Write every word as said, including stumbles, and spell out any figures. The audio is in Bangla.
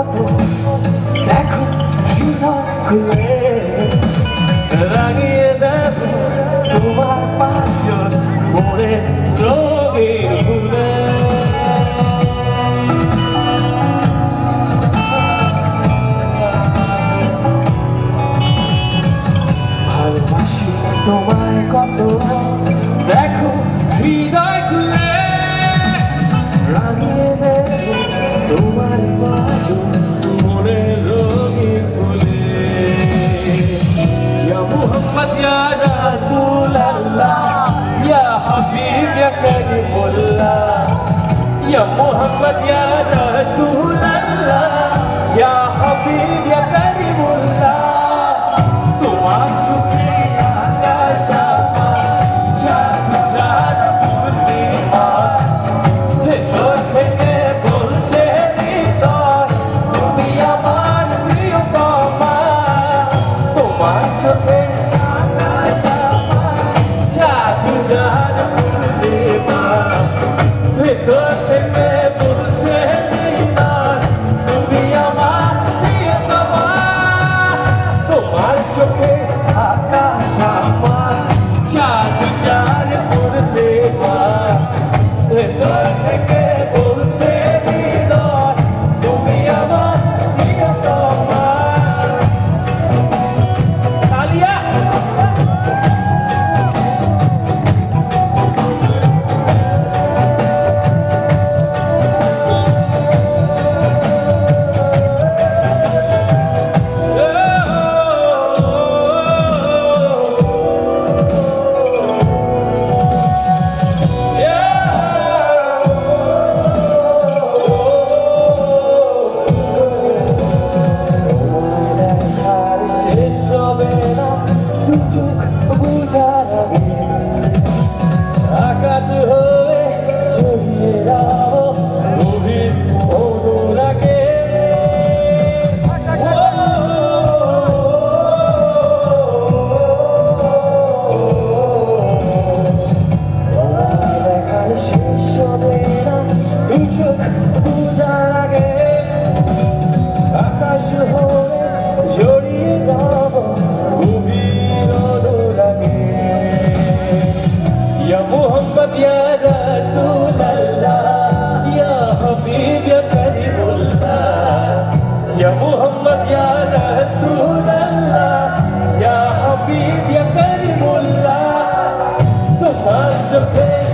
কত দেখো হৃদয় খুলে রাঙিয়ে দেব তোমার পাঁচজন মনে রঙের ফুলে ভালোবাসি তোমায় কত দেখো হৃদয় খুলে রাঙিয়ে দেব তোমার পাঁচজন মনে রঙের ফুলে ইয়া মুহাম্মদ ইয়া রাসূলুল্লাহ ইয়া হাবিব ইয়া কারিমুল্লাহ ইয়া মুহাম্মদ ইয়া রাসূলুল্লাহ ইয়া হাবিব ইয়া কারিমুল্লাহ তোমার চোখে আকাশ আমার চাঁদ চাঁদ পূর্ণিমা ভেতর থেকে বলছে হৃদয় তুমি আমার প্রিয়তমা তোমার চোখে আকাশ আমার চাঁদ চাঁদ পূর্ণিমা ভেতর থেকে বলছে হৃদয় তুমি আমার প্রিয়তমা তোমার চোখে আকাশ আমার চাঁদ চাঁদ পূর্ণিমা ভেতর থেকে বলছে হৃদয় তুমি আমার প্রিয়তমা তালিয়া আকাশ হয়ে ছড়িয়ে দাও গভীর অনুরাগে তোমার দেখার শেষ হবে না দু চোখ বুঝার আগে আকাশ হয়ে জড়িয়ে দাও গভীর অনুরাগে ইয়া মুহাম্মদ ইয়া রাসূলুল্লাহ ইয়া হাবিব ইয়া কারিমুল্লাহ ইয়া মুহাম্মদ ইয়া রাসূলুল্লাহ ইয়া হাবিব ইয়া কারিমুল্লাহ তোমার চোখে